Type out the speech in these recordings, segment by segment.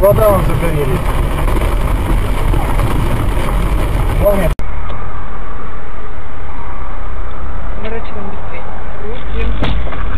Провода вам загорелись. Поворачиваем быстрее. Крутим.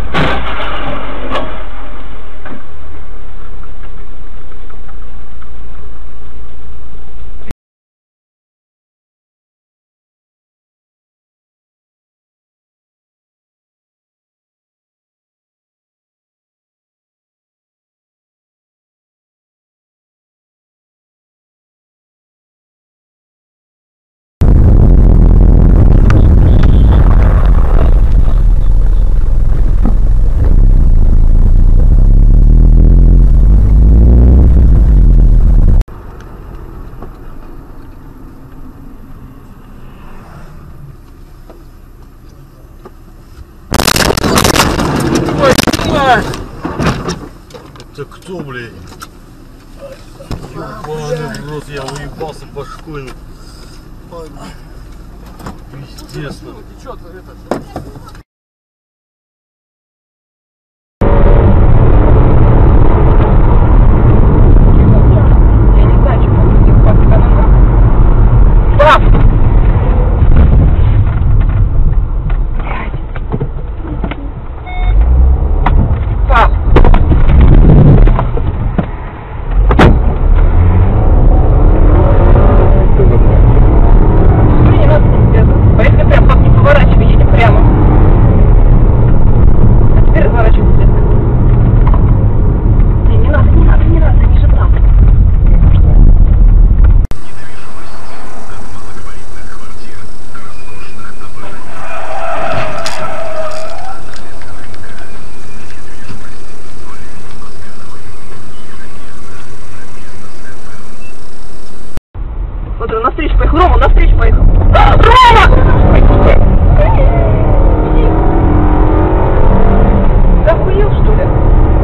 Это кто, блядь? Ебаный в рот, я уебался башкой. Пиздец. Вот он навстречу поехал. Рома, навстречу поехал. Рома! Ты охуел, что ли?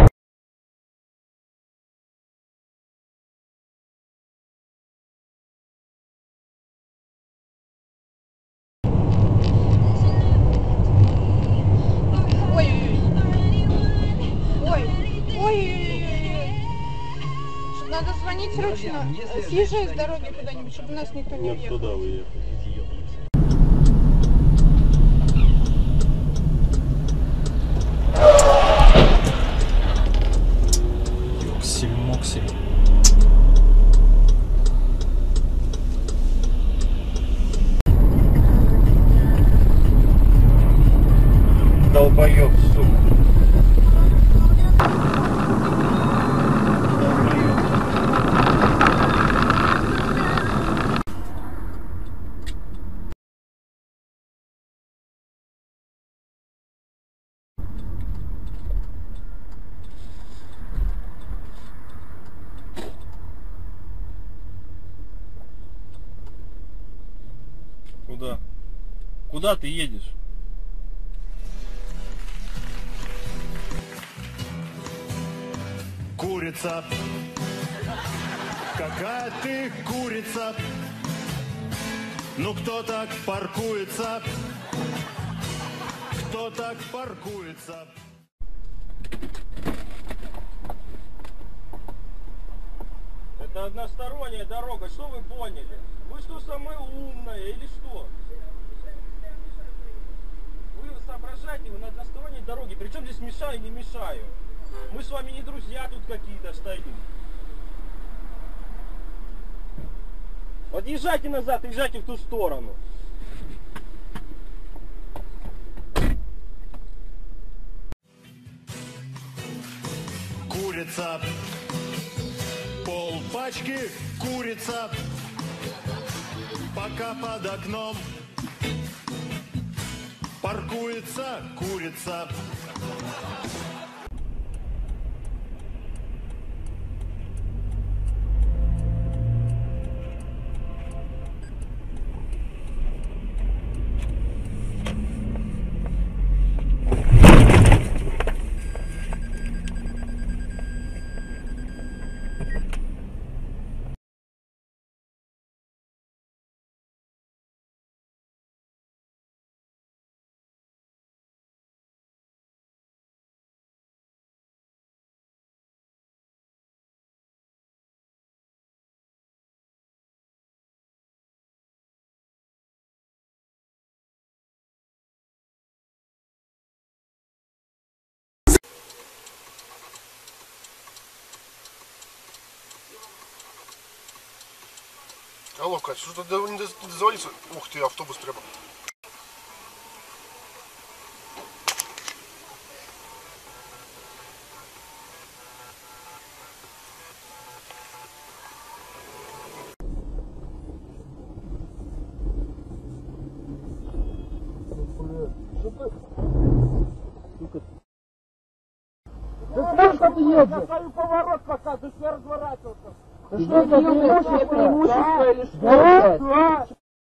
Надо звонить срочно. Съезжай с дороги куда-нибудь, чтобы нас никто не уехал. Туда уехали. Ёксель-моксель. Долбоёб, сука. Куда? Куда ты едешь? Курица, какая ты курица? Ну кто так паркуется? Кто так паркуется? Это односторонняя дорога, что вы поняли? Вы что, самое умное или что? Вы соображаете, вы на односторонней дороге, причем здесь мешаю, не мешаю. Мы с вами не друзья тут какие-то стоим. Вот езжайте назад, езжайте в ту сторону. Курица, пол пачки курица, пока под окном паркуется курица. Алло, Катя, что-то не дозвониться. Ух ты, автобус прямо. Что ты едешь? Поворот пока, ты все разворачивался. Что это преимущество или что?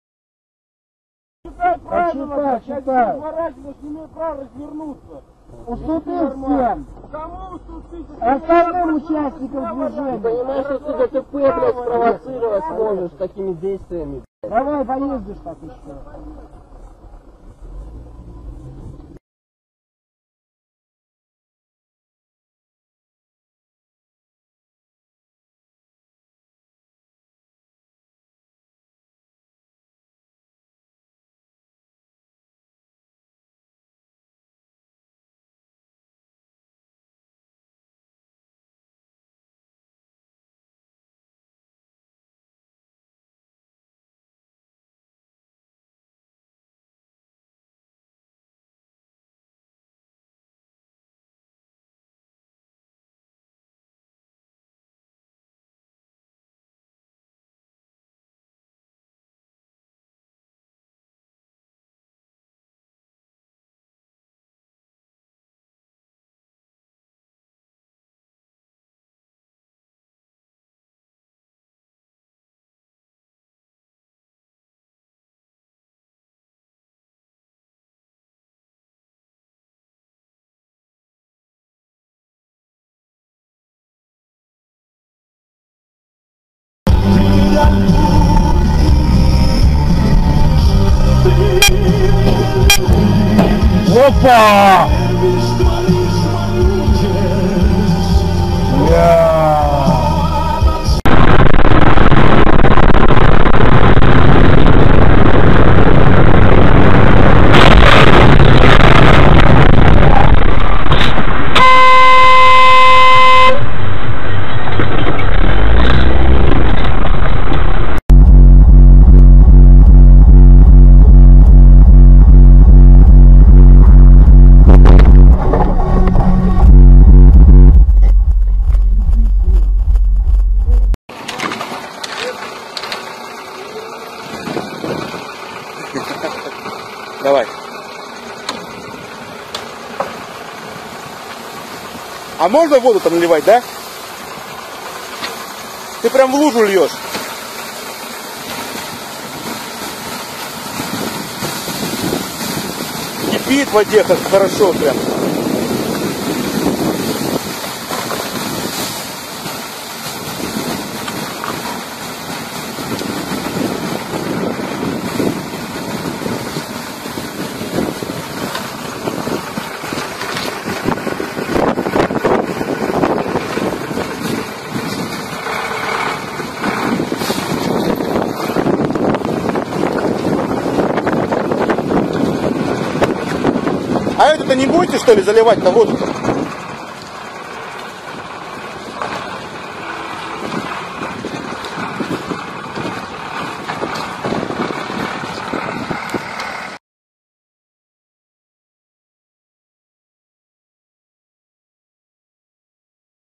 Читай. Разворачиваться, не имею права развернуться. Уступи всем. Кому уступить? Остальным участникам движения. Понимаешь, что ты ДТП, блядь, спровоцировать сможешь такими действиями. Давай поездишь так еще. Опа! Давай. А можно воду-то наливать, да? Ты прям в лужу льешь. Кипит в воде, как хорошо прям. А это-то не будете, что ли, заливать на воду-то?